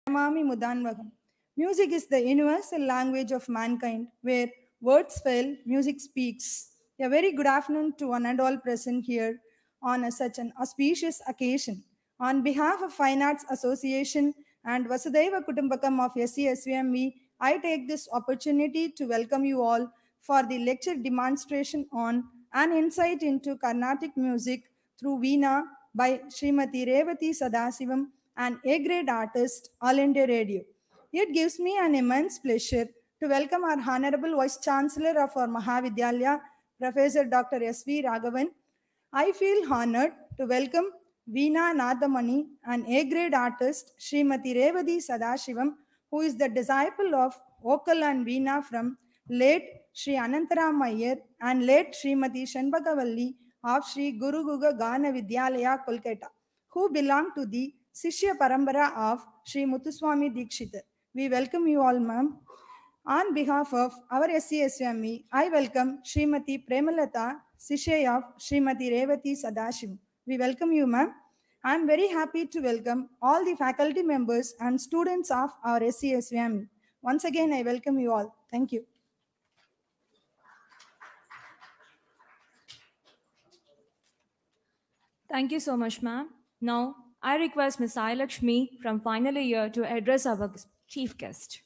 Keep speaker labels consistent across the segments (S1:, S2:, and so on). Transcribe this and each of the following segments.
S1: Namami Mudanvagam. Music is the universal language of mankind, where words fail, music speaks. A very good afternoon to one and all present here on such an auspicious occasion. On behalf of Fine Arts Association and Vasudhaiva Kutumbakam of SCSVME, I take this opportunity to welcome you all for the lecture demonstration on An Insight into Carnatic Music through Veena by Srimati Revathi Sadasivam, an A-grade artist, All India Radio. It gives me an immense pleasure to welcome our Honorable Vice Chancellor of our Mahavidyalaya, Professor Dr. S.V. Raghavan. I feel honored to welcome Veena Nadamani, an A-grade artist, Srimati Revathi Sadasivam, who is the disciple of vocal and Veena from late Sri Anantaram Iyer and late Srimati Shanbagavalli of Sri Guru Guga Gana Vidyalaya, Kolkata, who belong to the Sishya Parambara of Sri Muthuswami Dikshitar. We welcome you all, ma'am. On behalf of our SCSVME, I welcome Srimati Premalata, Sishya of Srimati Revathi Sadashivam. We welcome you, ma'am. I am very happy to welcome all the faculty members and students of our SCSVME. Once again, I welcome you all. Thank you.
S2: Thank you so much, ma'am. Now, I request Ms. Sai Lakshmi from final year to address our chief guest.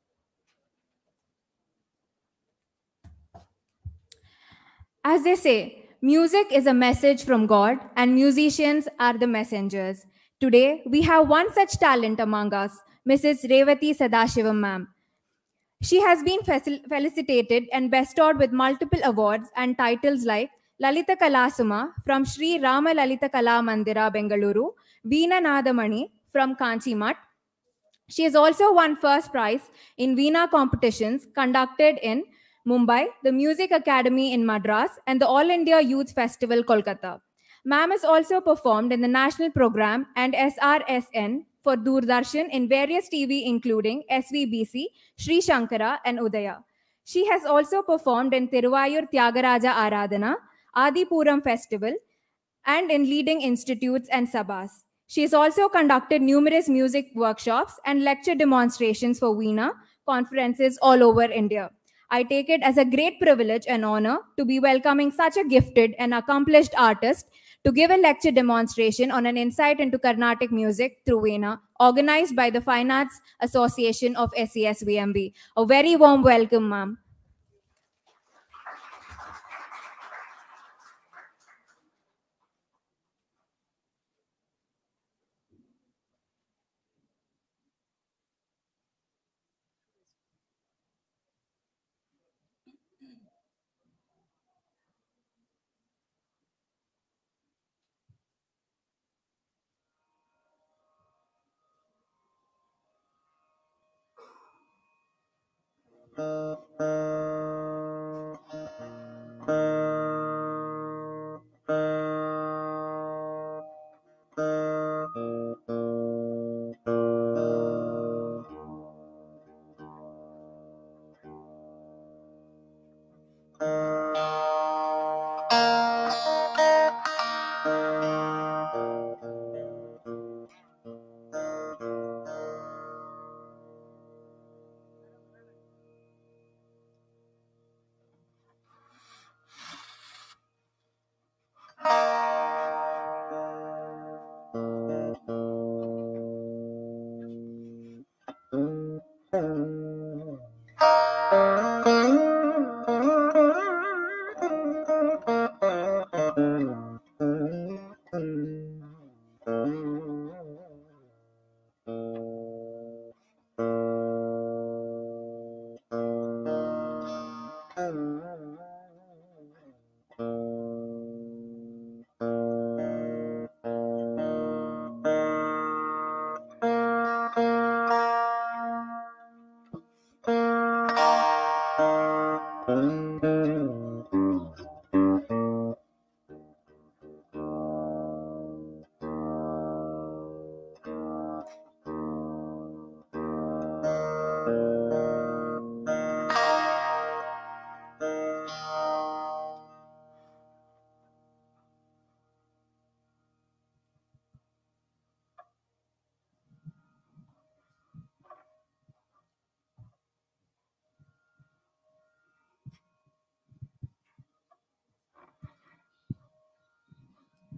S2: As they say, music is a message from God and musicians are the messengers. Today, we have one such talent among us, Mrs. Revathi Sadasivam, ma'am. She has been felicitated and bestowed with multiple awards and titles like Lalita Kalasuma from Sri Rama Lalita Kala Mandira, Bengaluru, Veena Nadamani from Kanchipuram. She has also won first prize in Veena competitions conducted in Mumbai, the Music Academy in Madras, and the All India Youth Festival, Kolkata. Ma'am has also performed in the national program and SRSN for Doordarshan in various TV including SVBC, Sri Shankara, and Udaya. She has also performed in Tiruvayur Tyagaraja Aradhana, Adipuram Festival, and in leading institutes and sabhas. She has also conducted numerous music workshops and lecture demonstrations for Veena conferences all over India. I take it as a great privilege and honor to be welcoming such a gifted and accomplished artist to give a lecture demonstration on an insight into Carnatic music through Veena, organized by the Fine Arts Association of SCSVMB. A very warm welcome, ma'am.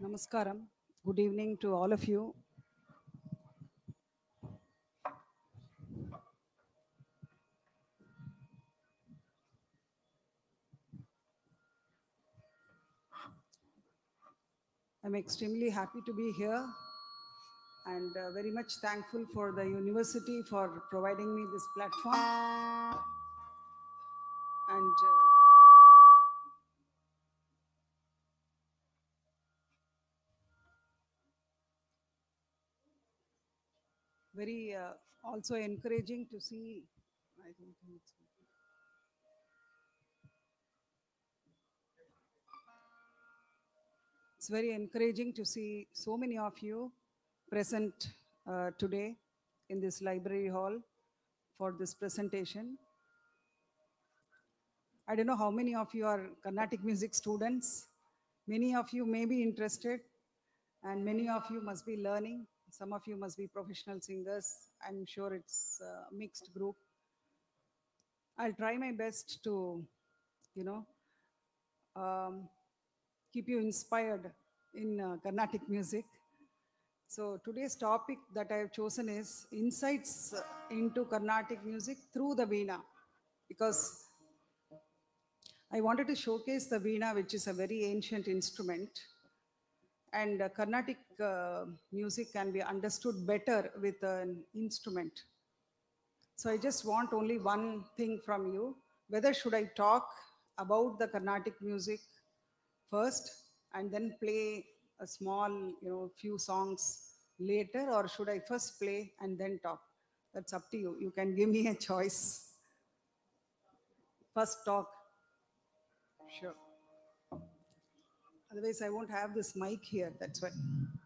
S3: Namaskaram. Good evening to all of you. I'm extremely happy to be here and very much thankful for the university for providing me this platform. And very also encouraging to see. I think it's very encouraging to see so many of you present today in this library hall for this presentation. I don't know how many of you are Carnatic music students. Many of you may be interested and many of you must be learning. Some of you must be professional singers. I'm sure it's a mixed group. I'll try my best to, keep you inspired in Carnatic music. So today's topic that I have chosen is insights into Carnatic music through the Veena, because I wanted to showcase the Veena, which is a very ancient instrument, and Carnatic music can be understood better with an instrument. So I just want only one thing from you. Whether should I talk about the Carnatic music first and then play a small, few songs later, or should I first play and then talk? That's up to you. You can give me a choice. First talk. Sure. Otherwise, I won't have this mic here. That's why.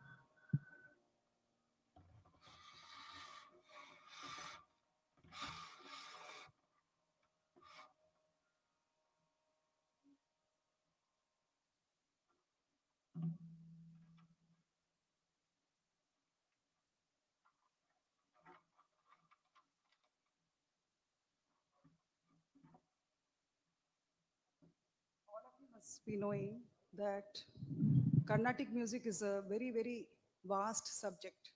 S3: Must be knowing that Carnatic music is a very, very vast subject.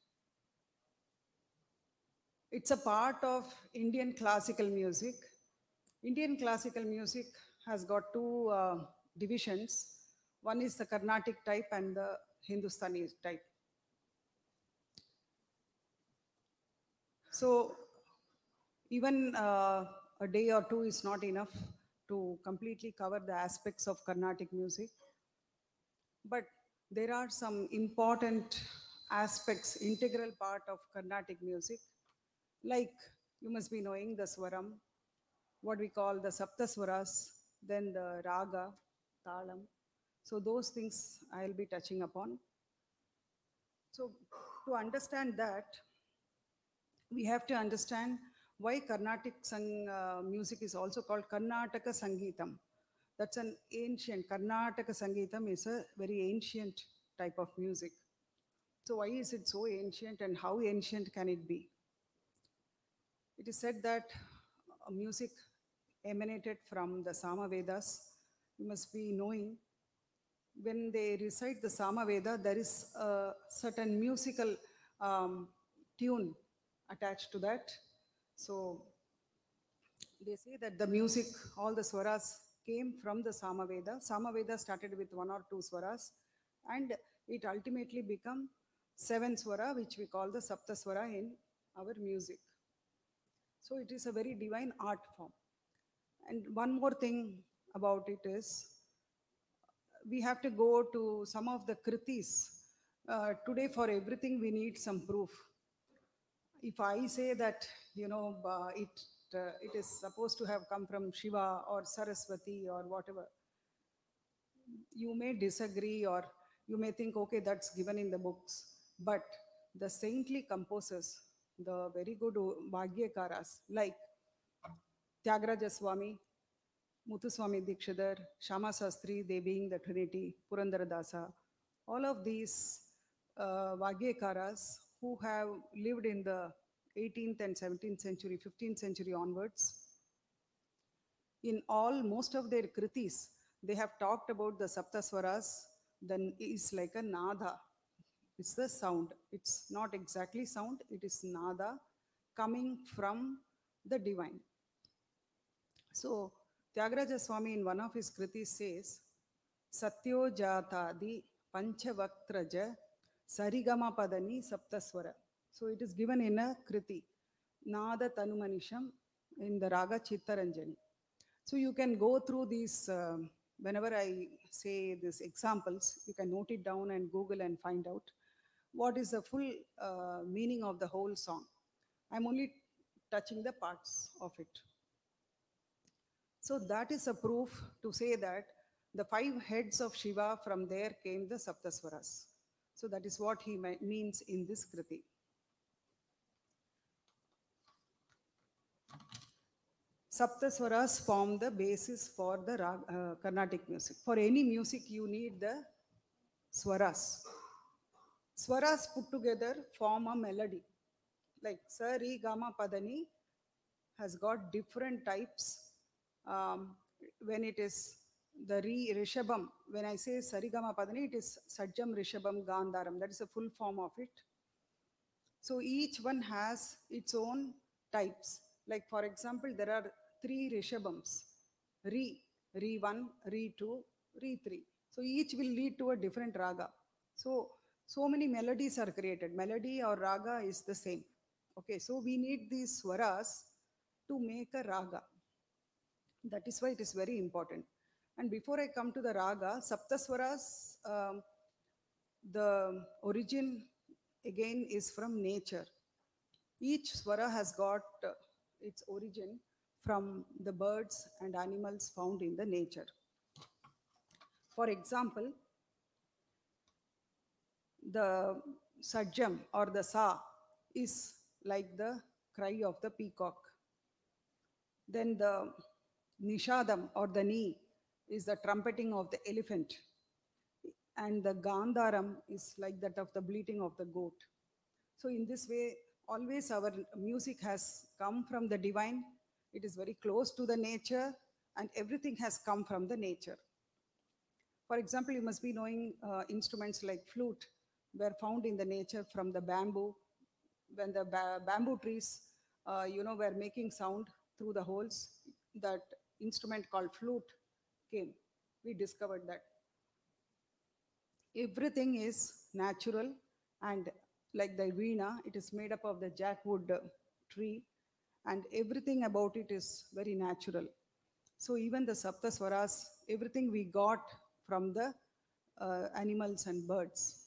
S3: It's a part of Indian classical music. Indian classical music has got two divisions. One is the Carnatic type and the Hindustani type. So even a day or two is not enough to completely cover the aspects of Carnatic music. But there are some important aspects, integral part of Carnatic music, like you must be knowing the Swaram, what we call the Saptaswaras, then the Raga, Talam. So those things I'll be touching upon. So to understand that, we have to understand why Carnatic music is also called Karnataka Sangeetam. That's an ancient, Karnataka Sangeetam is a very ancient type of music. So why is it so ancient and how ancient can it be? It is said that music emanated from the Samavedas. You must be knowing when they recite the Samaveda, there is a certain musical tune attached to that. So they say that the music, all the swaras came from the Samaveda. Samaveda started with one or two swaras and it ultimately became 7 swara, which we call the Saptaswara in our music. So it is a very divine art form. And one more thing about it is, we have to go to some of the kritis. Today for everything we need some proof. If I say that, it is supposed to have come from Shiva or Saraswati or whatever, you may disagree or you may think, okay, that's given in the books. But the saintly composers, the very good Bhagyakaras, like Tyagaraja Swami, Muthuswami Dikshidhar, Shama Sastri, they being the Trinity, Purandara Dasa, all of these Vagyakaras who have lived in the 18th and 17th century, 15th century onwards, in all, most of their kritis, they have talked about the Saptaswaras then is like a nada. It's the sound. It's not exactly sound, it is nada coming from the divine. So Tyagaraja Swami in one of his kritis says, Satyo Jatadi Panchavakraja Sarigama Padani Saptaswara. So it is given in a kriti, Nada Tanumanisham, in the Raga Chittaranjani. So you can go through these, whenever I say these examples, you can note it down and Google and find out what is the full meaning of the whole song. I'm only touching the parts of it. So that is a proof to say that the 5 heads of Shiva, from there came the Saptaswaras. So that is what he means in this kriti. Saptaswaras form the basis for the Carnatic music. For any music, you need the swaras. Swaras put together form a melody. Like Sa, Re, Gama, Padani has got different types. When it is the Rishabam, when I say Sarigama Padani, it is Sajjam, Rishabam, Gandharam. That is the full form of it. So each one has its own types. Like for example, there are 3 Rishabams. Re 1, Re 2, Re 3. So each will lead to a different raga. So many melodies are created. Melody or raga is the same. Okay, so we need these swaras to make a raga. That is why it is very important. And before I come to the raga, Saptaswaras, the origin again is from nature. Each swara has got its origin from the birds and animals found in the nature. For example, the Sajjam or the Sa is like the cry of the peacock. Then the Nishadam or the Ni is the trumpeting of the elephant. And the Gandharam is like that of the bleating of the goat. So in this way, always our music has come from the divine. It is very close to the nature, and everything has come from the nature. For example, you must be knowing instruments like flute were found in the nature from the bamboo. When the bamboo trees, were making sound through the holes, that instrument called flute came. We discovered that. Everything is natural, and like the Veena, it is made up of the jackwood tree, and everything about it is very natural. So even the Saptaswaras, everything we got from the animals and birds.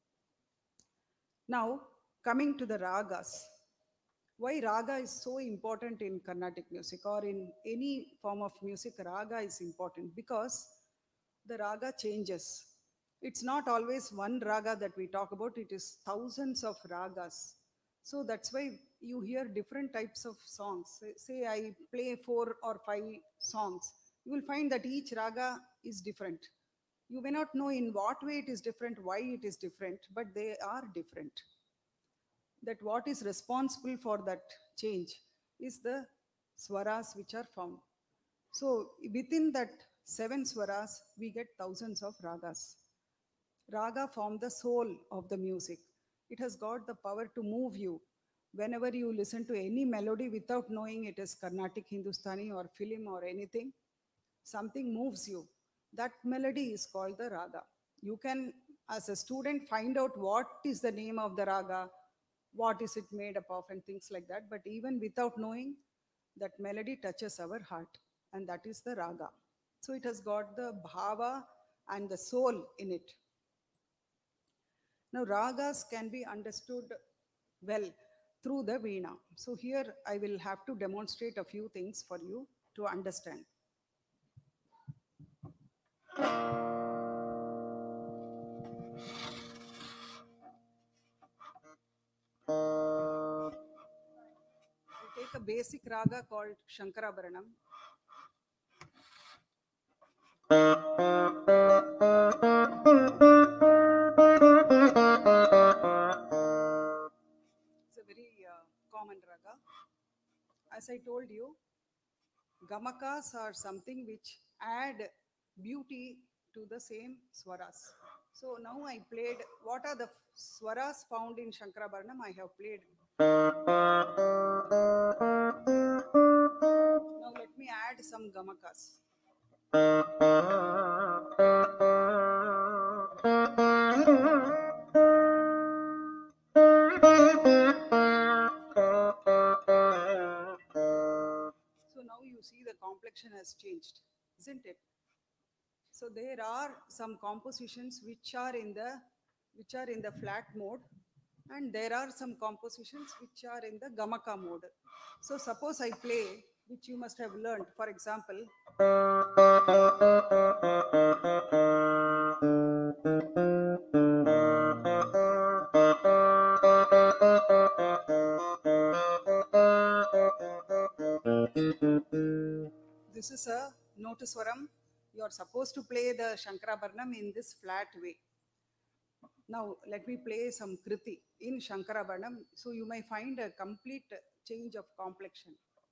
S3: Now, coming to the ragas. Why raga is so important in Carnatic music or in any form of music? Raga is important because the raga changes. It's not always one raga that we talk about, it is thousands of ragas. So that's why you hear different types of songs. Say I play 4 or 5 songs, you will find that each raga is different. You may not know in what way it is different, why it is different, but they are different. That what is responsible for that change is the swaras which are found. So within that 7 swaras, we get thousands of ragas. Raga form the soul of the music. It has got the power to move you. Whenever you listen to any melody without knowing it is Carnatic, Hindustani or film or anything, something moves you. That melody is called the raga. You can, as a student, find out what is the name of the raga, what is it made up of, and things like that. But even without knowing, that melody touches our heart, and that is the raga. So it has got the bhava and the soul in it. Now, ragas can be understood well through the Veena. So here I will have to demonstrate a few things for you to understand. I'll take a basic raga called Shankarabharanam. It's a very common raga. As I told you, gamakas are something which add beauty to the same swaras. So now I played, what are the swaras found in Shankarabharanam? I have played. Now let me add some gamakas. So now you see the complexion has changed, isn't it? So there are some compositions which are in the flat mode, and there are some compositions which are in the gamaka mode. So suppose I play, which you must have learned, for example, this is a notuswaram. You are supposed to play the Shankarabharanam in this flat way. Now let me play some kriti in Shankarabharanam, so you may find a complete change of complexion.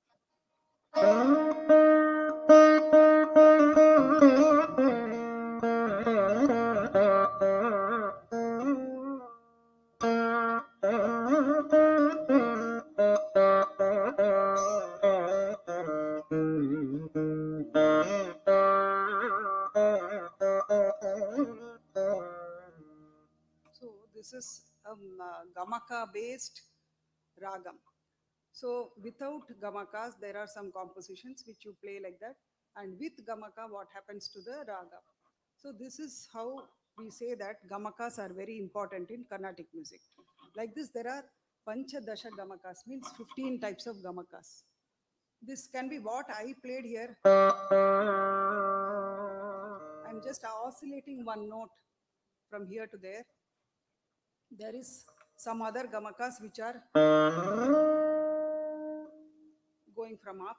S3: So this is gamaka based ragam. So without gamakas, there are some compositions which you play like that, and with gamaka, what happens to the raga? So this is how we say that gamakas are very important in Carnatic music. Like this, there are panchadasha gamakas, means 15 types of gamakas. This can be what I played here. I'm just oscillating one note from here to there. There is some other gamakas which are going from up,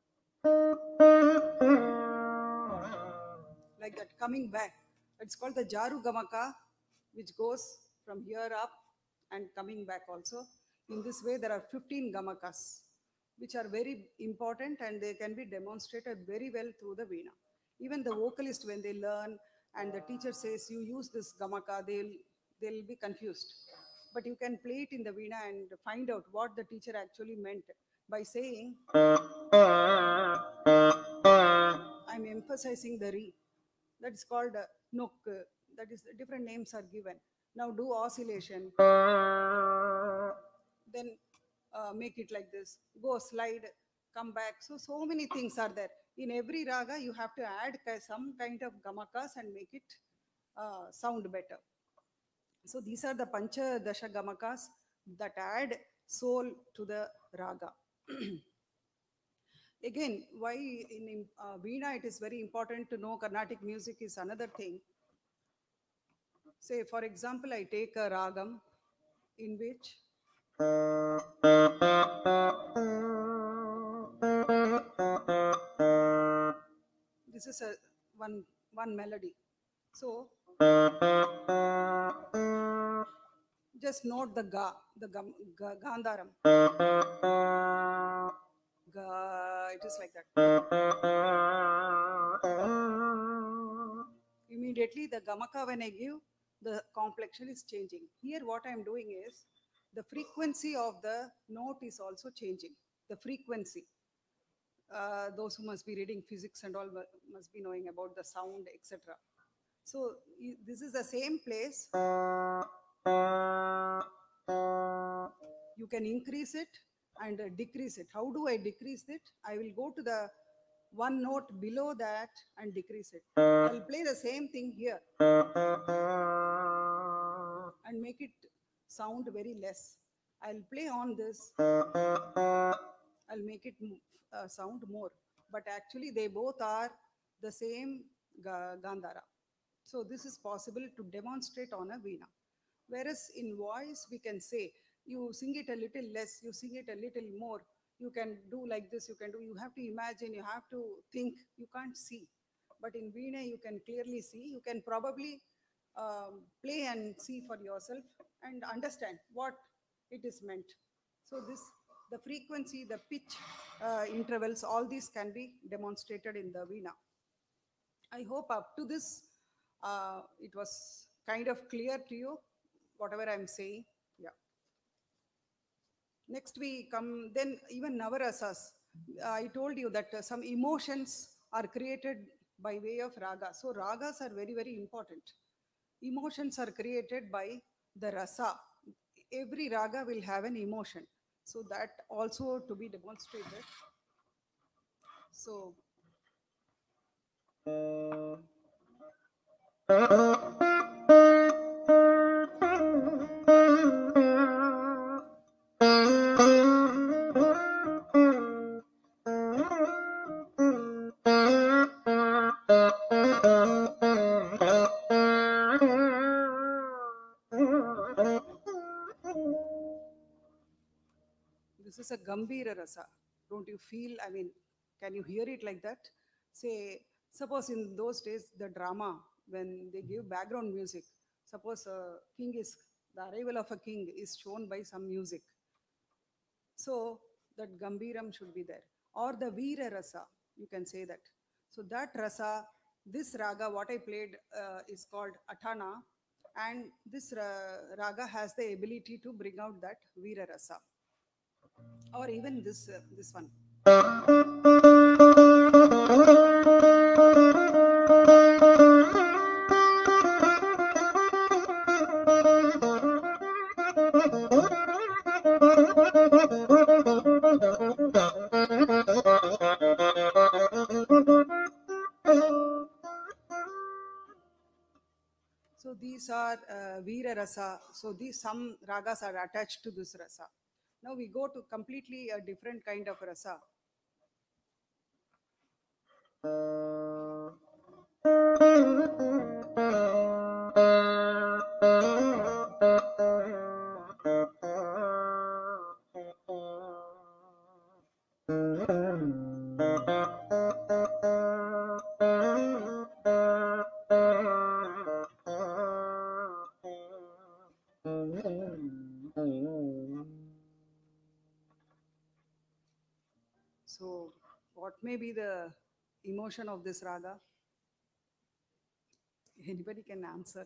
S3: like that, coming back. It's called the Jaru Gamaka, which goes from here up and coming back also. In this way, there are 15 Gamakas, which are very important, and they can be demonstrated very well through the Veena. Even the vocalist, when they learn and the teacher says you use this Gamaka, they'll be confused. But you can play it in the Veena and find out what the teacher actually meant by saying, I'm emphasizing the re. That's called nok. That is, different names are given. Now do oscillation. Then make it like this. Go slide, come back. So many things are there. In every raga, you have to add some kind of gamakas and make it sound better. So these are the Pancha Dasha Gamakas that add soul to the raga. Again, why in Veena it is very important to know Carnatic music is another thing. Say, for example, I take a ragam in which this is a one melody. So just note the gandharam. It is like that. Immediately the gamaka, when I give, the complexion is changing. Here what I am doing is the frequency of the note is also changing. The frequency. Those who must be reading physics and all must be knowing about the sound, etc. So this is the same place. You can increase it and decrease it. How do I decrease it? I will go to the one note below that and decrease it. I'll play the same thing here and make it sound very less. I'll play on this. I'll make it sound more. But actually they both are the same Gandhara. So this is possible to demonstrate on a Veena. Whereas in voice, we can say, you sing it a little less, you sing it a little more, you can do like this, you have to imagine, you have to think, you can't see. But in Veena, you can clearly see, you can probably play and see for yourself and understand what it is meant. So the frequency, the pitch intervals, all these can be demonstrated in the Veena. I hope up to this, it was kind of clear to you, whatever I'm saying? Yeah. Next we come, then even Navarasas. I told you that some emotions are created by way of raga. So ragas are very, very important. Emotions are created by the rasa. Every raga will have an emotion. So that also to be demonstrated. So this is a Gambhira rasa. Don't you feel? I mean, can you hear it like that? Say, suppose in those days, the drama, when they give background music, suppose the arrival of a king is shown by some music. So that Gambiram should be there. Or the Veera rasa, you can say that. So that rasa, this raga, what I played is called Atana. And this raga has the ability to bring out that Veera rasa. Or even this one. So these are Veera rasa. So these some ragas are attached to this rasa. Now we go to completely a different kind of rasa. So what may be the emotion of this raga? Anybody can answer.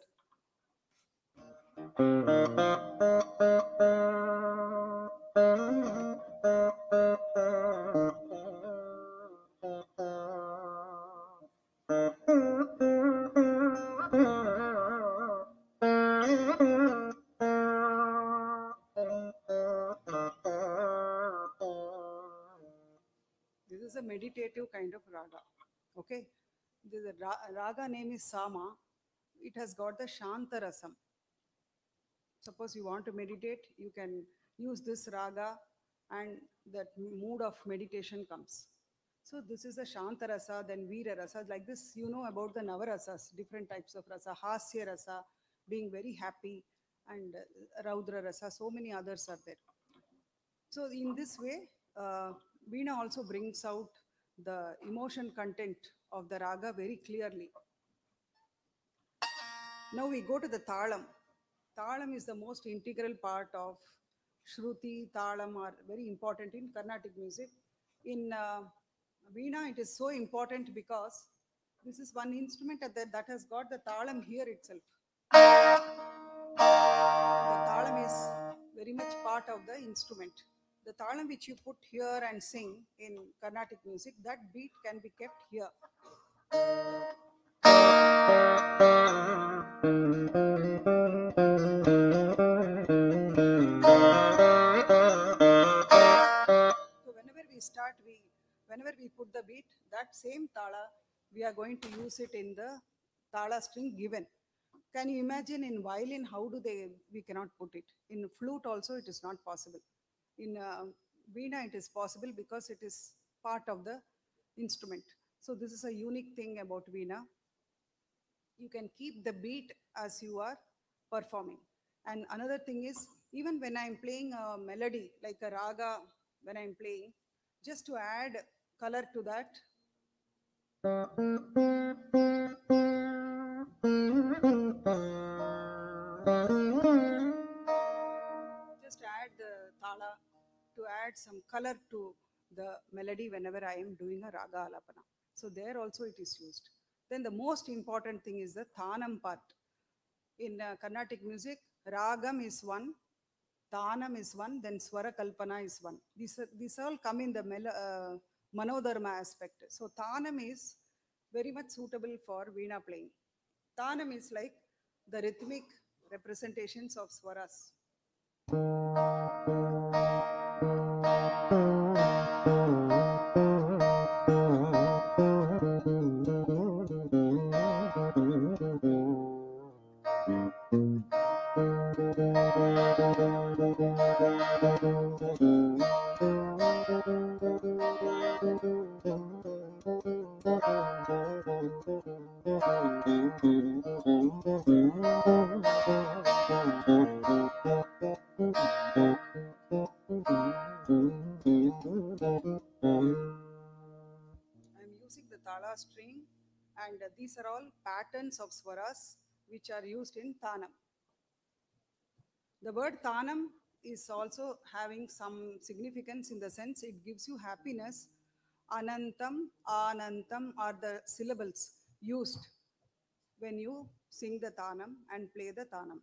S3: This is a meditative kind of raga. Okay. The raga name is Sama. It has got the Shanta Rasam. Suppose you want to meditate, you can use this raga and that mood of meditation comes. So this is the Shanta Rasa, then Veera Rasa. Like this, you know about the Navarasas, different types of rasa. Hasya Rasa, being very happy, and Raudra Rasa, so many others are there. So in this way, Veena also brings out the emotion content of the raga very clearly. Now we go to the Talam. Talam is the most integral part of Shruti, Talam are very important in Carnatic music. In Veena, it is so important because this is one instrument that has got the Talam here itself. The Talam is very much part of the instrument. The Talam which you put here and sing in Carnatic music, that beat can be kept here. So whenever we put the beat, that same tala, we are going to use it in the tala string given. Can you imagine in violin, we cannot put it. In flute also, it is not possible. In Veena, it is possible because it is part of the instrument. So this is a unique thing about Veena. You can keep the beat as you are performing. And another thing is, even when I'm playing a melody, like a raga, when I'm playing, just to add color to that, just add the tala to add some color to the melody whenever I am doing a raga alapana. So there also it is used. Then the most important thing is the thanam part. In Carnatic music, ragam is one, tanam is one, then swara kalpana is one. These all come in the manodharma aspect. So tanam is very much suitable for veena playing. Tanam is like the rhythmic representations of swaras. I'm using the tala string, and these are all patterns of swaras which are used in tanam. The word tanam is also having some significance in the sense it gives you happiness. Anantam, anantam are the syllables used when you sing the tanam and play the tanam.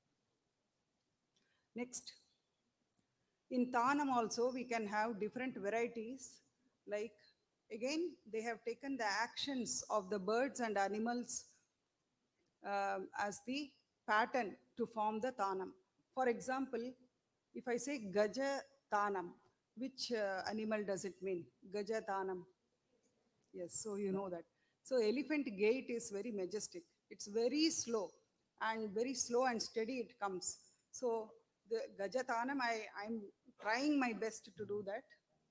S3: Next, in tanam also we can have different varieties, like again they have taken the actions of the birds and animals as the pattern to form the tanam. For example, if I say gaja tanam, which animal does it mean? Gaja tanam. Yes, so you know that. So elephant gait is very majestic. It's very slow and steady it comes. So the gaja tanam, I'm trying my best to do that.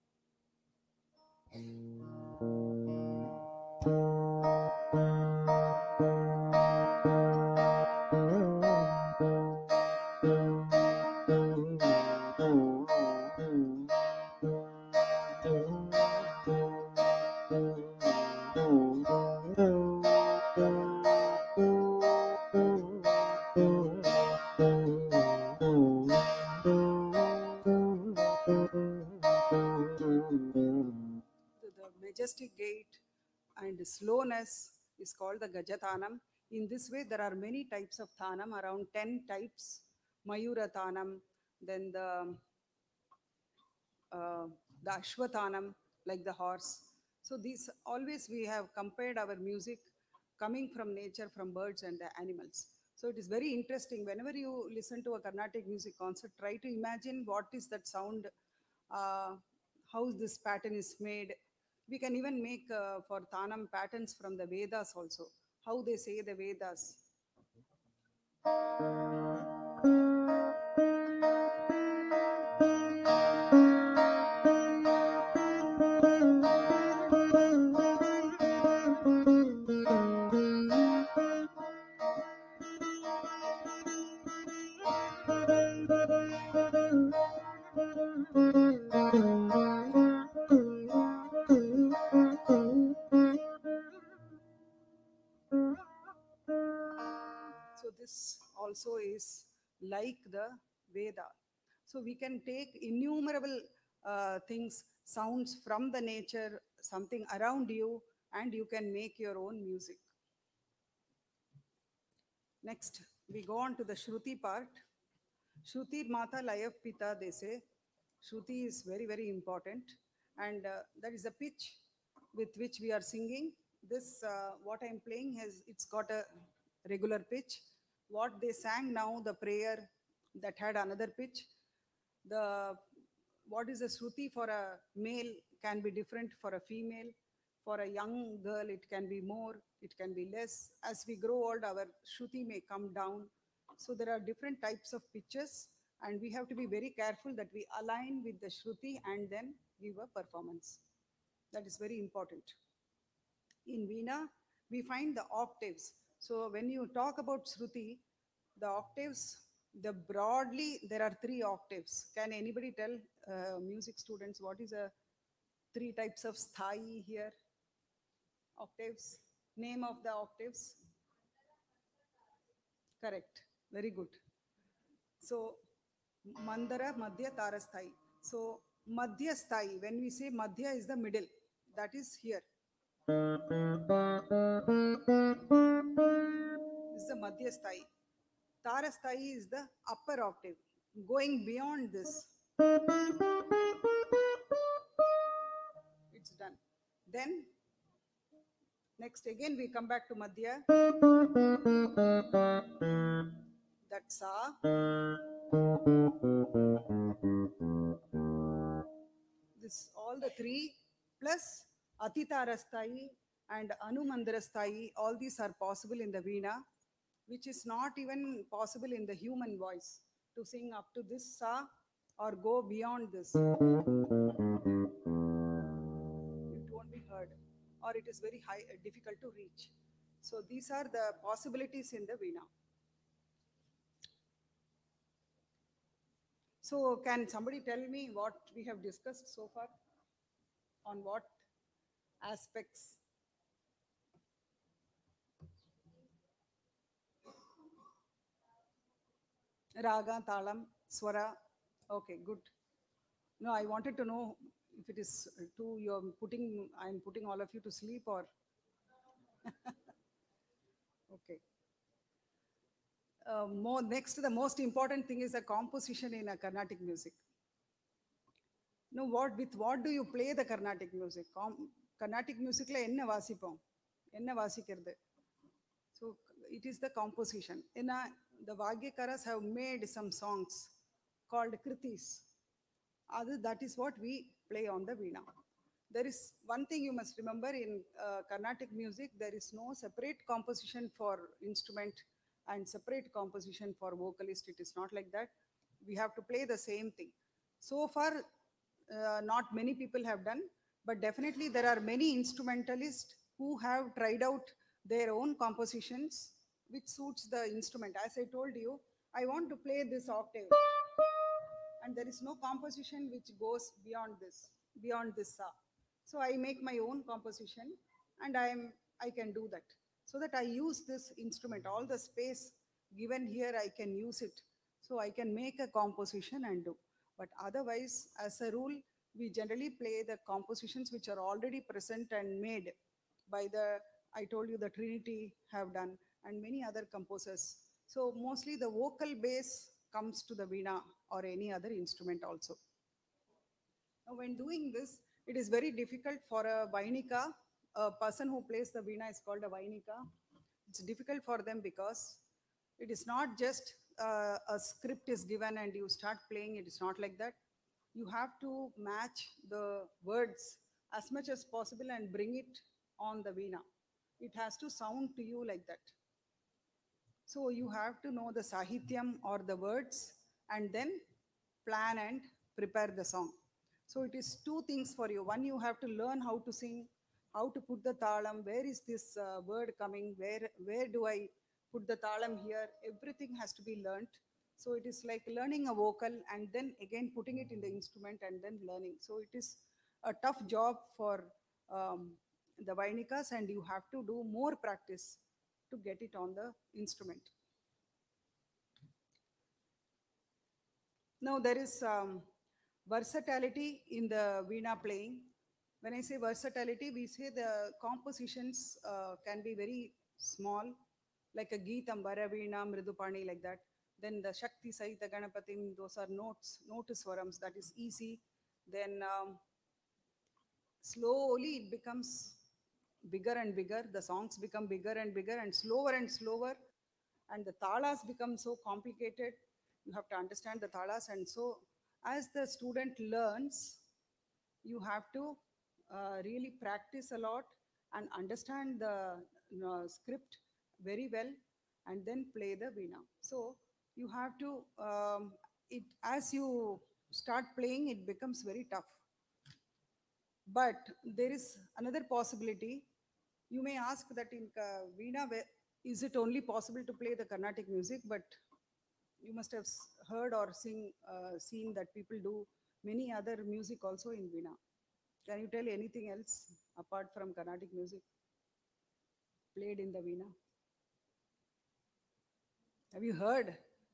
S3: The majestic gait and slowness is called the Gajatanam. In this way, there are many types of Thanam, around 10 types. Mayura Thanam, then the Ashwathanam, like the horse. So these always we have compared our music coming from nature, from birds and animals. So it is very interesting. Whenever you listen to a Carnatic music concert, try to imagine what is that sound, uh, how this pattern is made. We can even make for Thanam patterns from the Vedas also, how they say the Vedas. So this also is like the Veda. So we can take innumerable things, sounds from the nature, something around you, and you can make your own music. Next, we go on to the Shruti part. Shruti Mata Layav Pita, they say. Shruti is very, very important. And that is the pitch with which we are singing. This, what I'm playing, it's got a regular pitch. What they sang now, the prayer that had another pitch. The what is a Shruti for a male can be different for a female. For a young girl, it can be more, it can be less. As we grow old, our Shruti may come down. So there are different types of pitches, and we have to be very careful that we align with the Shruti and then give a performance. That is very important. In Veena, we find the octaves. So when you talk about Shruti, the octaves, there are three octaves. Can anybody tell music students what is a three types of sthai here? Octaves. Name of the octaves? Correct. Very good. So Mandara, Madhya, Tarasthai. So Madhya Sthai, when we say Madhya is the middle, that is here. This is the Madhya Sthai. Tarasthai is the upper octave. Going beyond this, it's done. Then next again we come back to Madhya. That's Sa. This all the three plus Atitarasthai and Anumandarasthai, all these are possible in the Veena, which is not even possible in the human voice to sing up to this Sa or go beyond this. It won't be heard, or it is very high, difficult to reach. So these are the possibilities in the Veena. So can somebody tell me what we have discussed so far? On what aspects? Raga, Talam, Swara. Okay, good. No, I wanted to know if it is I'm putting all of you to sleep or. Okay. Next, the most important thing is the composition in a Carnatic music. Now, with what do you play the Carnatic music? Carnatic music la enna vasipom, enna vasikirde. So it is the composition. The Vagyakaras have made some songs called kritis. That is what we play on the Veena. There is one thing you must remember in Carnatic music, there is no separate composition for instrument and separate composition for vocalist. It is not like that. We have to play the same thing. So far, not many people have done, but definitely there are many instrumentalists who have tried out their own compositions which suits the instrument. As I told you, I want to play this octave, and there is no composition which goes beyond this Sa. So I make my own composition, and I can do that. So that I use this instrument, all the space given here, I can use it. So I can make a composition and do. But otherwise, as a rule, we generally play the compositions which are already present and made by I told you the Trinity have done, and many other composers. So mostly the vocal base comes to the Veena or any other instrument also. Now when doing this, it is very difficult for a Vainika. A person who plays the Veena is called a Vainika. It's difficult for them because it is not just a script is given and you start playing. It is not like that. You have to match the words as much as possible and bring it on the Veena. It has to sound to you like that. So you have to know the Sahityam or the words and then plan and prepare the song. So it is two things for you. One, you have to learn how to sing, how to put the talam, where is this word coming, where do I put the talam here, everything has to be learnt. So it is like learning a vocal and then again putting it in the instrument and then learning. So it is a tough job for the Vainikas, and you have to do more practice to get it on the instrument. Now there is versatility in the Veena playing. When I say versatility, we say the compositions can be very small, like a Geetam, Varaveena, Mridupani, like that. Then the Shakti Sahita Ganapatim, those are notus swarams, that is easy. Then slowly it becomes bigger and bigger. The songs become bigger and slower, and the talas become so complicated. You have to understand the talas, and so as the student learns, you have to really practice a lot and understand the script very well, and then play the Veena. So you have to as you start playing, it becomes very tough. But there is another possibility. You may ask that in Veena, is it only possible to play the Carnatic music? But you must have heard or seen that people do many other music also in Veena. Can you tell anything else apart from Carnatic music played in the Veena? Have you heard?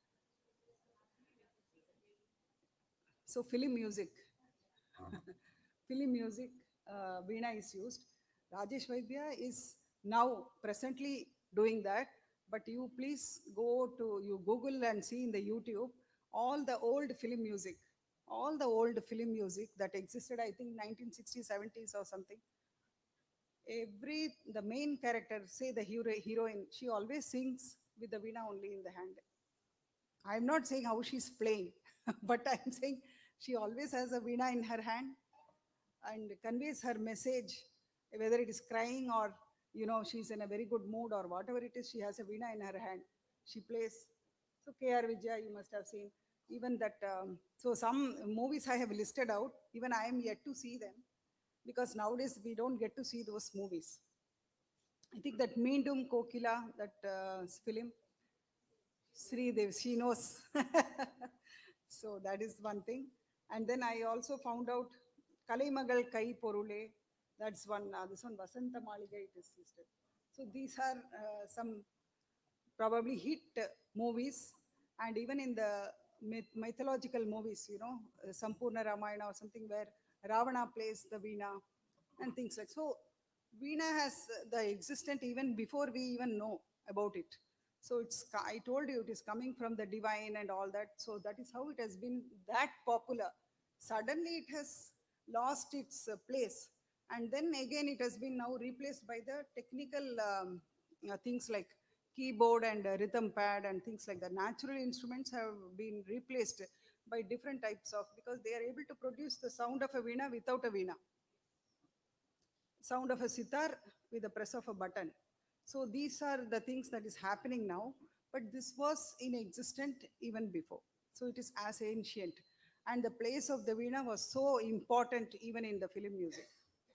S3: So film music. Film music, Veena is used. Rajesh Vaidya is now presently doing that. But you please go to, you Google and see in the YouTube all the old film music, all the old film music that existed, I think 1960s, 70s or something. The main character, say the heroine, she always sings with the veena only in the hand. I'm not saying how she's playing, but I'm saying she always has a veena in her hand and conveys her message, whether it is crying or she's in a very good mood or whatever it is. She has a veena in her hand. She plays. So K.R. Vijaya, you must have seen. Even that. So some movies I have listed out. Even I am yet to see them because nowadays we don't get to see those movies. I think that Meendum Kokila, that film, Sridev, she knows. So that is one thing. And then I also found out Kalaimagal Kai Porule. That's one. This one Vasanta Maliga it is listed. So these are some probably hit movies, and even in the mythological movies, Sampurna Ramayana or something where Ravana plays the Veena and things like so. Veena has the existent even before we even know about it. So I told you it is coming from the divine and all that. So that is how it has been that popular. Suddenly it has lost its place, and then again it has been now replaced by the technical things like keyboard and rhythm pad and things like that. Natural instruments have been replaced by different types of, because they are able to produce the sound of a veena without a veena, sound of a sitar with the press of a button. So these are the things that is happening now, but this was in existent even before. So it is as ancient, and the place of the veena was so important even in the film music.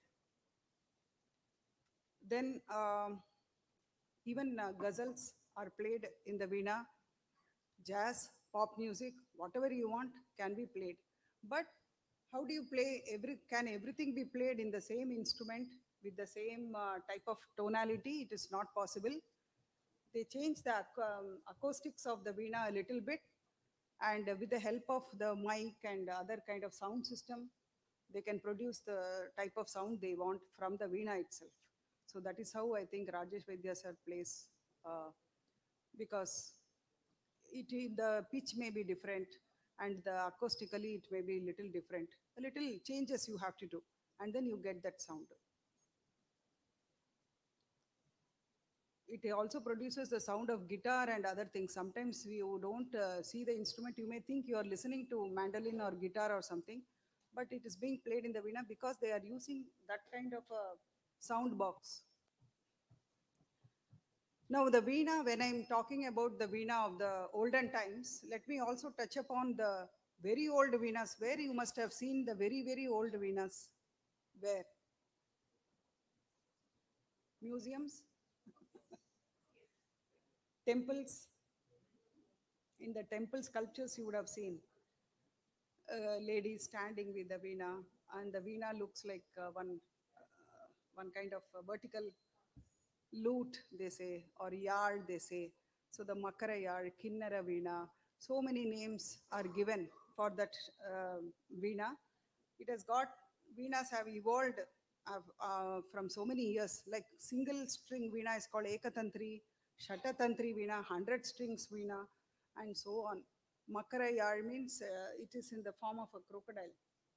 S3: Then even ghazals are played in the veena. Jazz, pop music, whatever you want can be played. But how do you play? Can everything be played in the same instrument with the same type of tonality? It is not possible. They change the acoustics of the veena a little bit, and with the help of the mic and other kind of sound system, they can produce the type of sound they want from the veena itself. So that is how I think Rajesh Vaidya sir plays, because the pitch may be different, and the acoustically it may be little different. A little changes you have to do, and then you get that sound. It also produces the sound of guitar and other things. Sometimes you don't see the instrument, you may think you are listening to mandolin or guitar or something, but it is being played in the veena because they are using that kind of a sound box. Now, the veena, when I'm talking about the veena of the olden times, let me also touch upon the very old veenas, where you must have seen the very, very old veenas. Where? Museums? Temples? In the temple sculptures, you would have seen a lady standing with the veena, and the veena looks like one kind of vertical lute, they say, or yard, they say. So the Makara yard, Kinnara Veena, so many names are given for that Veena. It has got, Veenas have evolved from so many years. Like single string Veena is called Ekatantri, Shatatantri Veena, 100 strings Veena, and so on. Makara yard means it is in the form of a crocodile.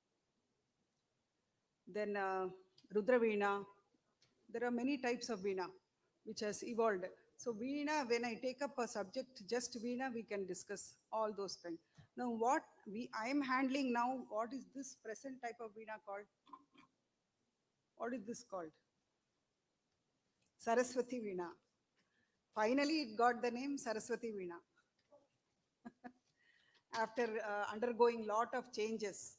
S3: Then Rudra Veena. There are many types of Veena which has evolved. So Veena, when I take up a subject, just Veena, we can discuss all those things. Now what I am handling now, what is this present type of Veena called? What is this called? Saraswati Veena. Finally, it got the name Saraswati Veena. After undergoing lot of changes.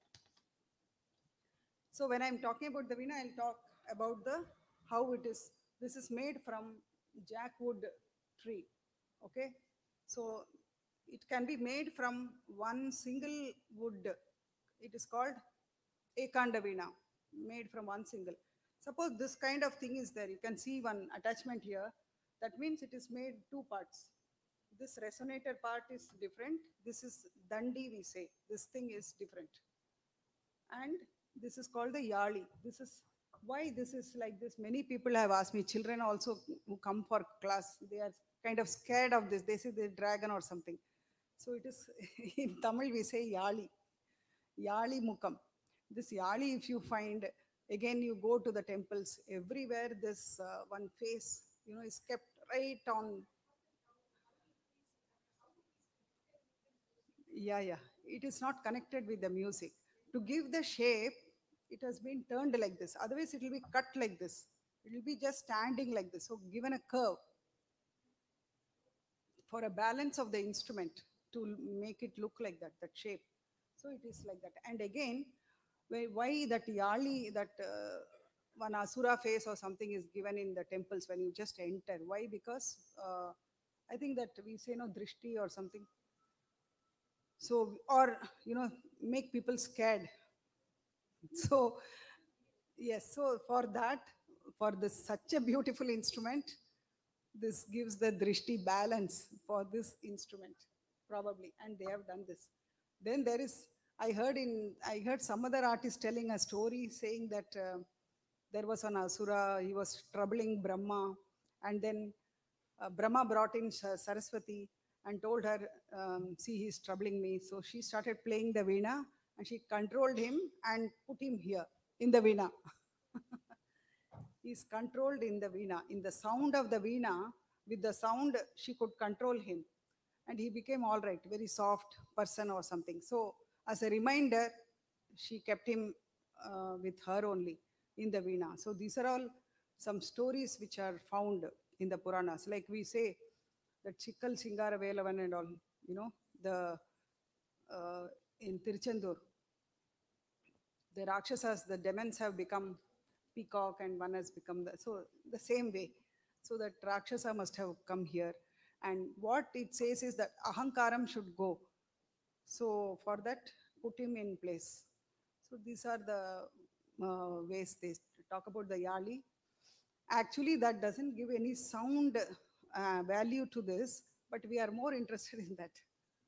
S3: So when I'm talking about the Veena, I'll talk about how it is. This is made from jackwood tree. Okay, so it can be made from one single wood. It is called Ekanda Veena, made from one single. Suppose this kind of thing is there. You can see one attachment here. That means it is made two parts. This resonator part is different. This is dandi, we say. This thing is different. And this is called the yali. This is why this is like this. Many people have asked me, children also who come for class, they are kind of scared of this. They say the dragon or something. So it is, in Tamil we say Yali, Yali Mukam. This Yali, if you find, again you go to the temples, everywhere this one face, is kept right on. Yeah, yeah. It is not connected with the music. To give the shape, it has been turned like this. Otherwise, it will be cut like this. It will be just standing like this. So, given a curve for a balance of the instrument to make it look like that, that shape. So, it is like that. And again, why that yali, that one asura face or something is given in the temples when you just enter? Why? Because I think that we say no drishti or something. So, or make people scared. So yes, so for that, for this such a beautiful instrument, this gives the drishti balance for this instrument probably, and they have done this. Then there is, I heard some other artist telling a story saying that there was an asura, he was troubling Brahma, and then Brahma brought in Saraswati and told her, see, he's troubling me. So she started playing the Veena and she controlled him and put him here in the Veena. He's controlled in the Veena. In the sound of the Veena, with the sound, she could control him. And he became all right, very soft person or something. So, as a reminder, she kept him with her only in the Veena. So, these are all some stories which are found in the Puranas. Like we say, the Chikkal Singara Velavan and all, the in Tiruchendur, the Rakshasas, the demons have become peacock and one has become the same way. So that Rakshasa must have come here. And what it says is that Ahankaram should go. So for that, put him in place. So these are the ways they talk about the Yali. Actually, that doesn't give any sound value to this, but we are more interested in that.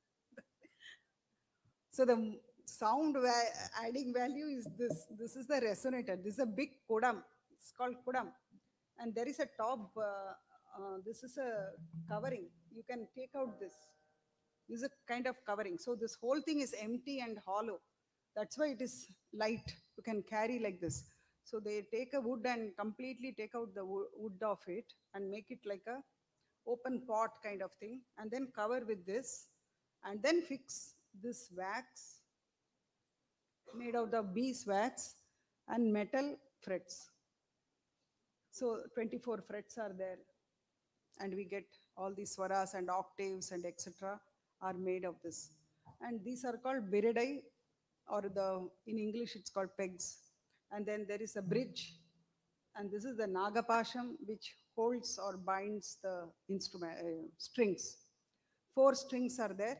S3: So the sound adding value is this. This is the resonator. This is a big kodam. It's called kodam. And there is a top. This is a covering. You can take out this. This is a kind of covering. So this whole thing is empty and hollow. That's why it is light. You can carry like this. So they take a wood and completely take out the wood of it and make it like a open pot kind of thing, and then cover with this, and then fix this wax made out of beeswax and metal frets. So 24 frets are there, and we get all these swaras and octaves and etc. are made of this. And these are called biridai, or in English it's called pegs. And then there is a bridge, and this is the Nagapasham, which holds or binds the instrument strings. 4 strings are there.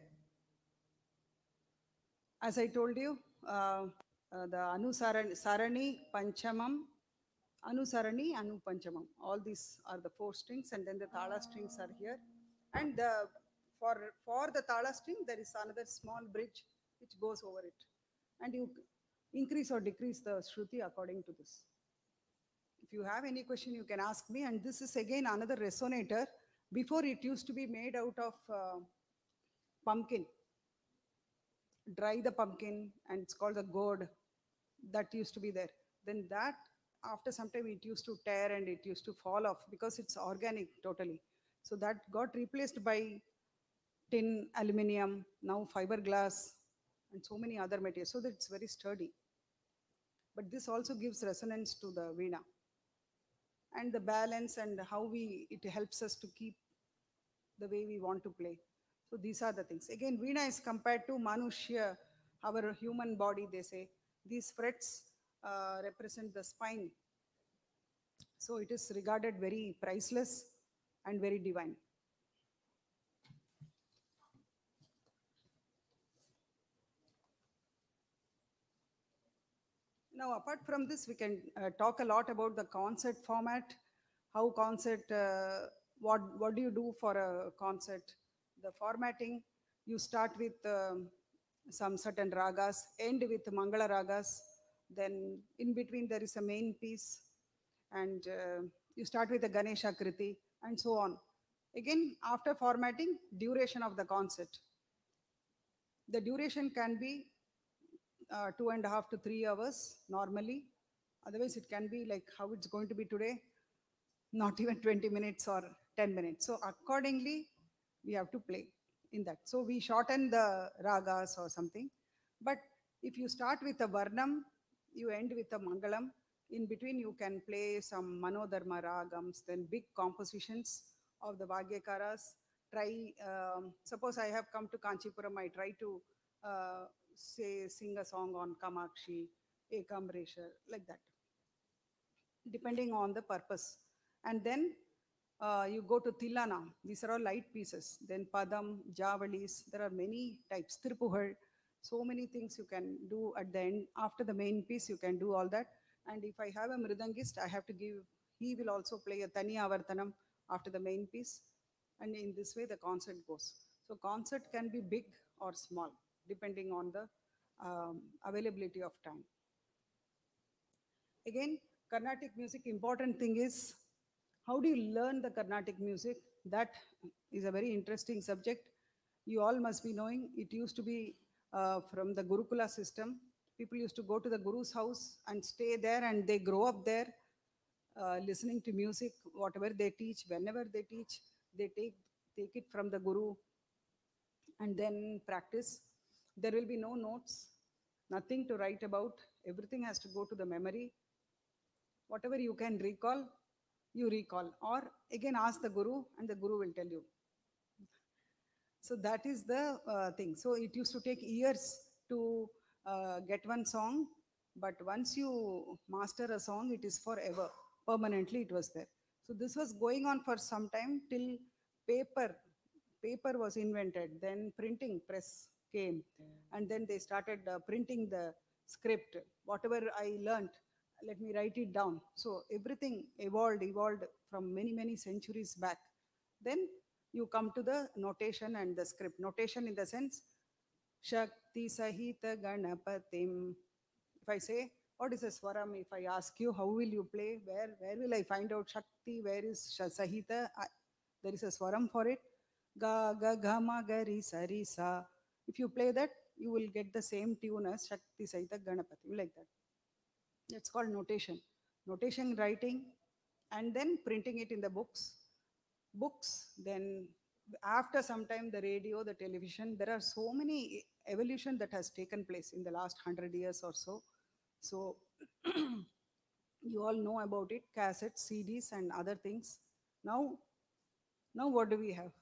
S3: As I told you, the Sarani, Panchamam, Anusarani, Anupanchamam. All these are the 4 strings, and then the Tala strings are here. And for the Tala string, there is another small bridge which goes over it. And you increase or decrease the Shruti according to this. If you have any question, you can ask me. And this is again another resonator. Before, it used to be made out of pumpkin. Dry the pumpkin, and it's called the gourd. That used to be there. Then that, after some time, it used to tear and it used to fall off because it's organic totally. So that got replaced by tin, aluminium, now fiberglass, and so many other materials. So that it's very sturdy. But this also gives resonance to the Veena. And the balance and how it helps us to keep the way we want to play. So these are the things. Again, Veena is compared to Manushya, our human body, they say. These frets represent the spine. So it is regarded very priceless and very divine. Now, apart from this, we can talk a lot about the concert format, how concert, what do you do for a concert? The formatting, you start with some certain ragas, end with Mangala ragas, Then in between there is a main piece, and you start with the Ganesha Kriti, and so on. Again, after formatting, duration of the concert. The duration can be 2.5 to 3 hours normally. Otherwise, it can be like how it's going to be today, not even 20 minutes or 10 minutes. So accordingly, we have to play in that. So we shorten the ragas or something. But if you start with a varnam, you end with a mangalam. In between, you can play some manodharma ragams, then big compositions of the Vagyakaras. Try, suppose I have come to Kanchipuram, I try to say, sing a song on Kamakshi, Ekamreshar, like that, depending on the purpose. And then you go to Tilana. These are all light pieces. Then Padam, Javalis. There are many types. Tirpuhal. So many things you can do at the end. After the main piece, you can do all that. And if I have a mridangist, I have to give, he will also play a Tani Avartanam after the main piece. And in this way, the concert goes. So concert can be big or small, depending on the availability of time. Again, Carnatic music, important thing is how do you learn the Carnatic music? That is a very interesting subject. You all must be knowing it used to be from the Gurukula system. People used to go to the Guru's house and stay there, and they grow up there listening to music, whatever they teach, whenever they teach, they take it from the Guru and then practice. There will be no notes, nothing to write about. Everything has to go to the memory. Whatever you can recall, you recall, or again ask the Guru and the Guru will tell you. So that is the thing. So it used to take years to get one song, but once you master a song, it is forever. Permanently it was there. So this was going on for some time till paper paper was invented, then printing press came, and then they started printing the script. Whatever I learnt, let me write it down. So everything evolved from many centuries back. Then you come to the notation and the script. Notation in the sense, Shakti Sahita Ganapatim. If I say, what is a swaram? If I ask you, how will you play? Where will I find out Shakti? Where is Sahita? There is a swaram for it. Ga, ga, ga, ma, ga, ri, sa, ri, sa. If you play that, you will get the same tune as Shakti Sahita Ganapati. Like that. That's called notation. Notation writing and then printing it in the books. Then after some time, the radio, the television, there are so many evolution that has taken place in the last 100 years or so. So you all know about it, cassettes, CDs and other things. Now what do we have?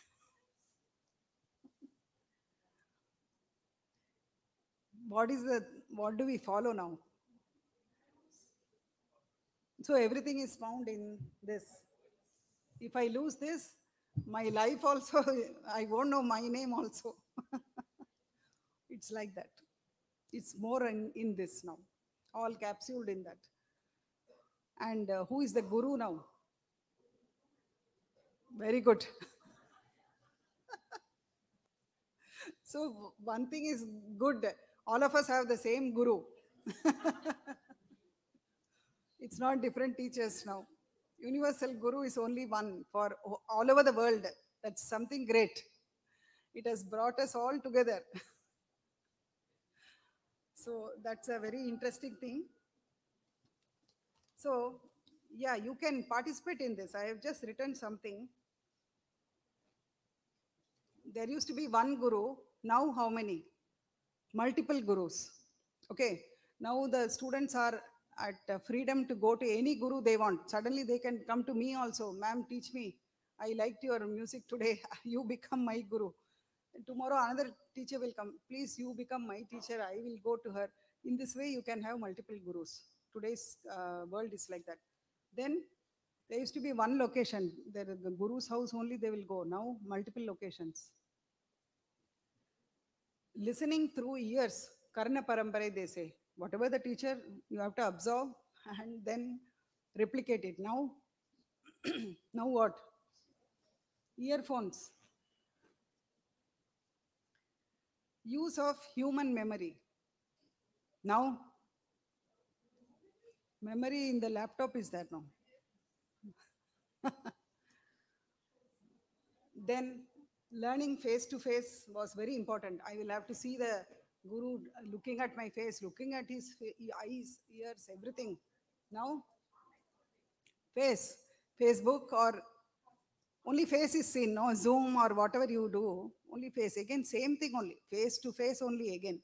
S3: What do we follow now? So everything is found in this. If I lose this, my life also, I won't know my name also. It's like that. It's more in this now, all capsuled in that. And who is the Guru now? Very good. So one thing is good. All of us have the same Guru. It's not different teachers now. Universal Guru is only one for all over the world. That's something great. It has brought us all together. So that's a very interesting thing. So yeah, you can participate in this. I have just written something. There used to be one Guru. Now how many? Multiple Gurus. Okay. Now the students are at freedom to go to any Guru they want. Suddenly they can come to me also. Ma'am, teach me. I liked your music today. You become my Guru. And tomorrow another teacher will come. Please, you become my teacher. I will go to her. In this way, you can have multiple Gurus. Today's world is like that. Then there used to be one location. The Guru's house only they will go. Now multiple locations. Listening through ears, Karna Parampare they say. Whatever the teacher, you have to observe and then replicate it. Now, now what? Earphones. Use of human memory. Now, Memory in the laptop is there now. Then learning face to face was very important. I will have to see the guru looking at my face, looking at his eyes, ears, everything. Now, face, Facebook, or only face is seen, no Zoom or whatever you do, only face. Again, same thing only, face to face only again.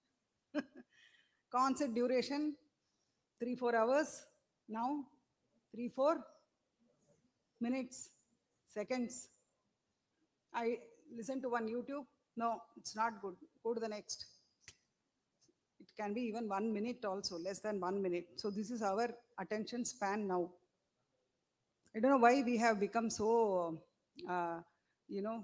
S3: Concert duration 3-4 hours. Now 3-4 minutes, seconds. I listen to one YouTube. No, it's not good. Go to the next. It can be even 1 minute also, less than 1 minute. So this is our attention span now. I don't know why we have become so, uh, you know,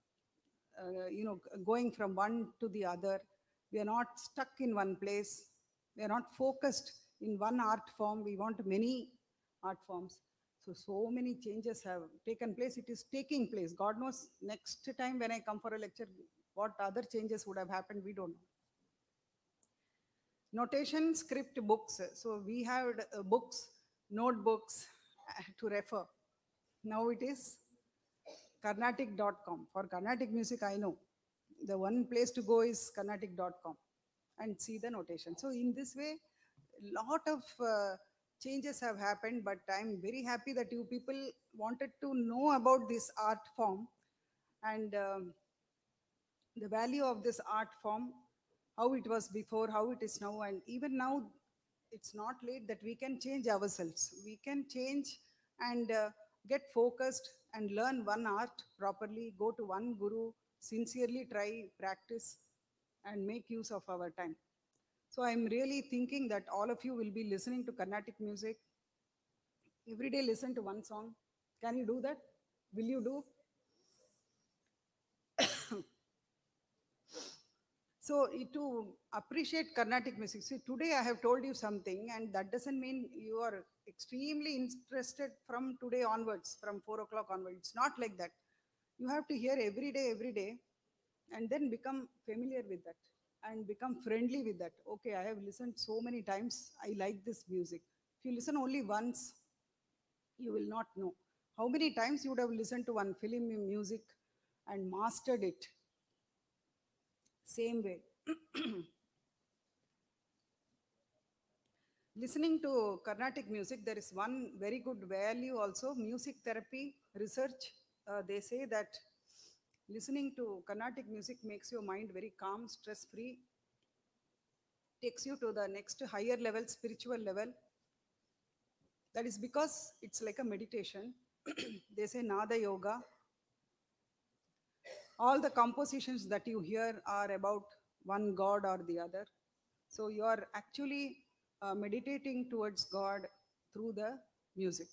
S3: going from one to the other. We are not stuck in one place. We are not focused in one art form. We want many art forms. So many changes have taken place. It is taking place. God knows next time when I come for a lecture, what other changes would have happened, we don't know. Notation, script, books. So we had books, notebooks to refer. Now it is Carnatic.com. For Carnatic music, I know. The one place to go is Carnatic.com and see the notation. So in this way, a lot of changes have happened, but I'm very happy that you people wanted to know about this art form and the value of this art form, how it was before, how it is now, and even now it's not late that we can change ourselves. We can change and get focused and learn one art properly, go to one guru, sincerely try, practice, and make use of our time. So I'm really thinking that all of you will be listening to Carnatic music. Every day listen to one song. Can you do that? Will you do? So to appreciate Carnatic music, see today I have told you something, and that doesn't mean you are extremely interested from today onwards, from 4 o'clock onwards. It's not like that. You have to hear every day, and then become familiar with that and become friendly with that. Okay, I have listened so many times. I like this music. If you listen only once, you will not know. How many times you would have listened to one film music and mastered it? Same way. Listening to Carnatic music, there is one very good value also, music therapy research. They say that listening to Carnatic music makes your mind very calm, stress free, takes you to the next higher level, spiritual level. That is because it's like a meditation. They say Nada Yoga. All the compositions that you hear are about one God or the other. So you are actually meditating towards God through the music.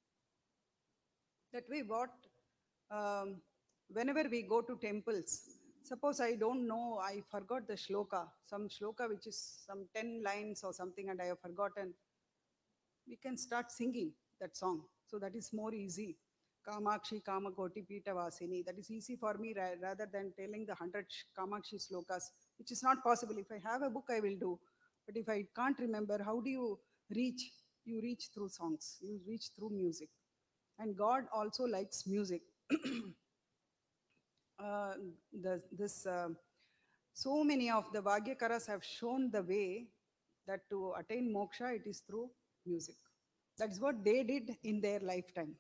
S3: That way, whenever we go to temples, suppose I don't know, I forgot the shloka, some shloka which is some 10 lines or something, and I have forgotten, we can start singing that song. So that is more easy. Kamakshi Kamakoti Pita Vasini. That is easy for me rather than telling the 100 Kamakshi slokas, which is not possible. If I have a book, I will do. But if I can't remember, how do you reach? You reach through songs, you reach through music. And God also likes music. uh, so many of the Vagyakaras have shown the way that to attain moksha, it is through music. That's what they did in their lifetime.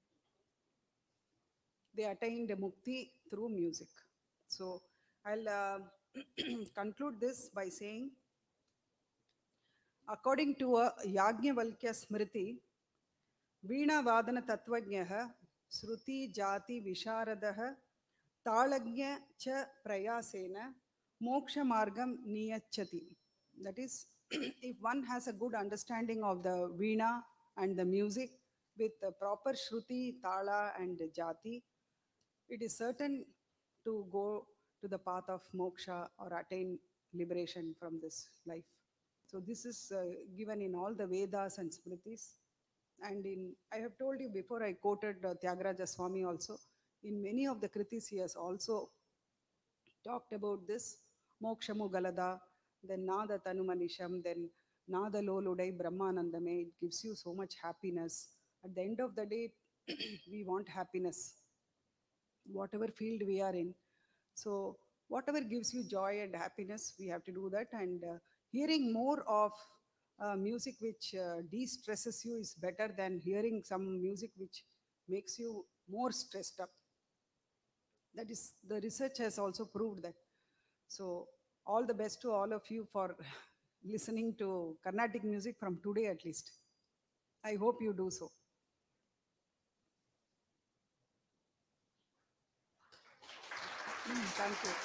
S3: They attained mukti through music. So I'll conclude this by saying, according to a Yajnavalkya Smriti, Veena Vadana Tattvajnaha, Sruti Jati Visharadaha, Talagnya Cha Prayasena, Moksha Margam Niyachati. That is, if one has a good understanding of the Veena and the music with the proper Shruti, Tala, and Jati, it is certain to go to the path of moksha or attain liberation from this life. So this is given in all the Vedas and Smritis. And I have told you before, I quoted Tyagaraja Swami also. In many of the Kritis, he has also talked about this. Mokshamu Galada, then Nada Tanumanisham, then Nadaloludai Brahmanandame. It gives you so much happiness. At the end of the day, we want happiness, whatever field we are in. So, whatever gives you joy and happiness, we have to do that. And hearing more of music which de stresses you is better than hearing some music which makes you more stressed up. That is, the research has also proved that. So, all the best to all of you for listening to Carnatic music from today at least. I hope you do so. Thank you.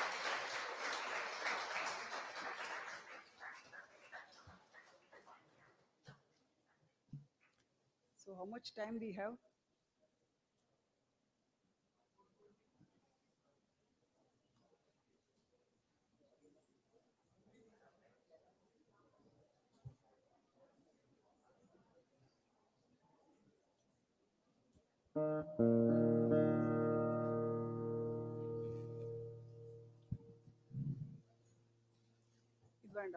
S3: So, how much time we have? ഇത് വേണ്ട.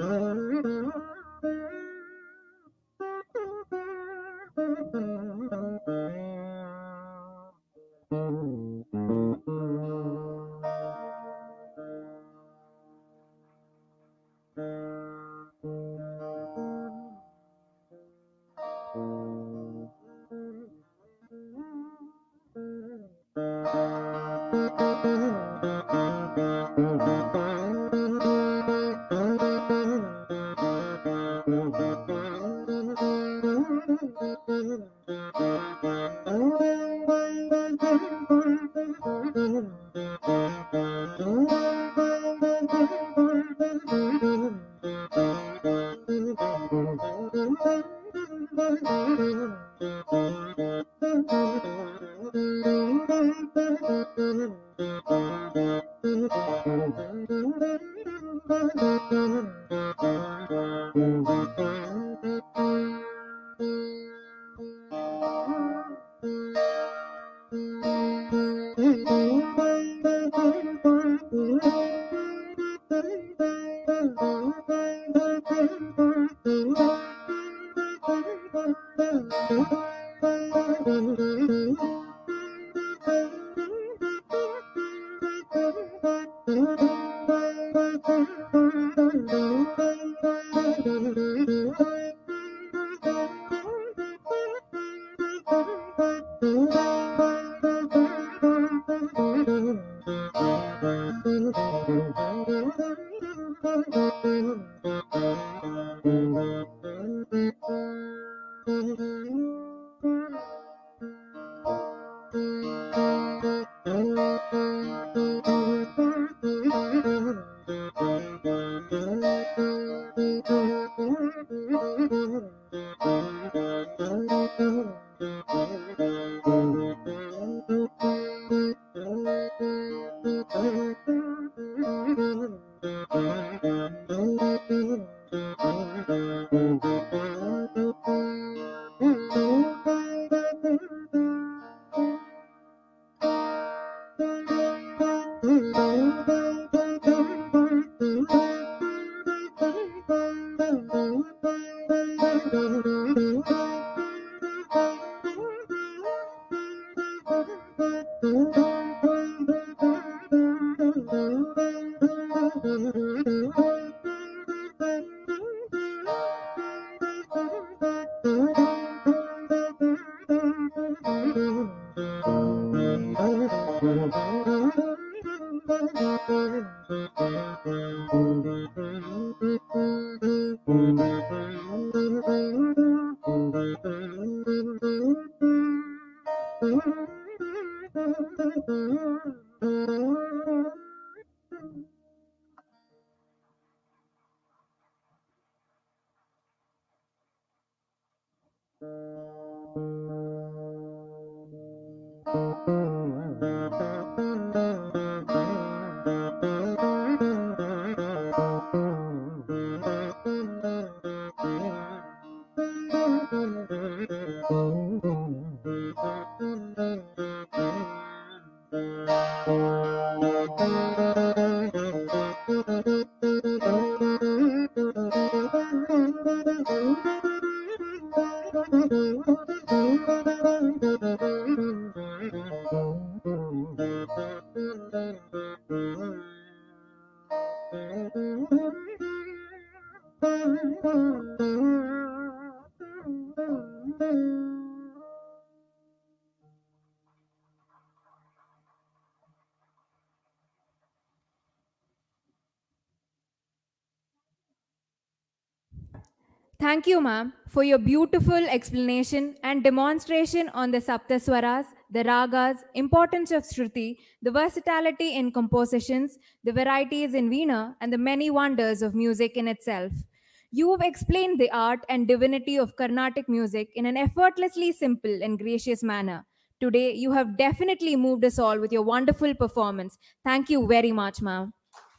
S2: Thank you, ma'am, for your beautiful explanation and demonstration on the Saptaswaras, the Ragas, importance of Shruti, the versatility in compositions, the varieties in Veena, and the many wonders of music in itself. You have explained the art and divinity of Carnatic music in an effortlessly simple and gracious manner. Today, you have definitely moved us all with your wonderful performance. Thank you very much, ma'am.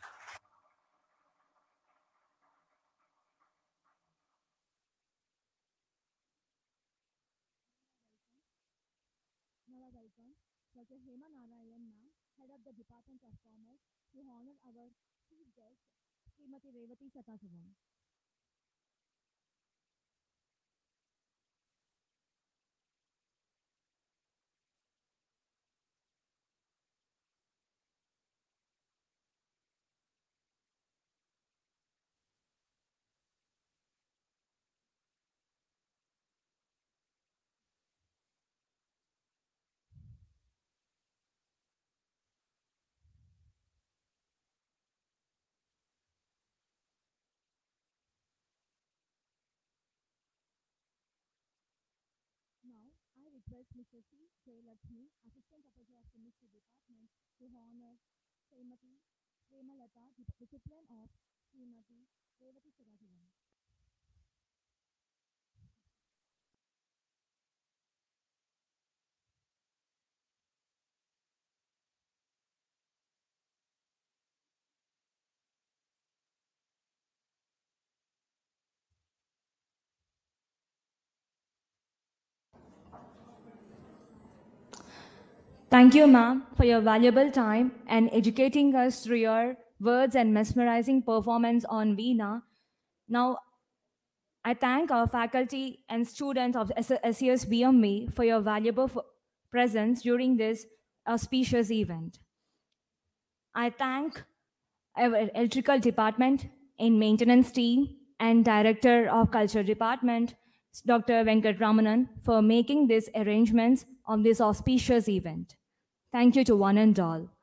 S2: Now I welcome Dr. Hema Narayan ma'am, Head of the Department of Commerce, to honor our chief guest, Srimati Revathi Sadasivam. request Mr. C. Jayalakshmi, Assistant Professor of Chemistry Department, to honor Srimati Premalata, Discipline of Srimati Revathi Sadasivam.
S4: Thank you, ma'am, for your valuable time and educating us through your words and mesmerizing performance on Veena. Now, I thank our faculty and students of SES BME for your valuable presence during this auspicious event. I thank our electrical department and maintenance team and director of culture department, Dr. Venkat Ramanan, for making these arrangements on this auspicious event. Thank you to one and all.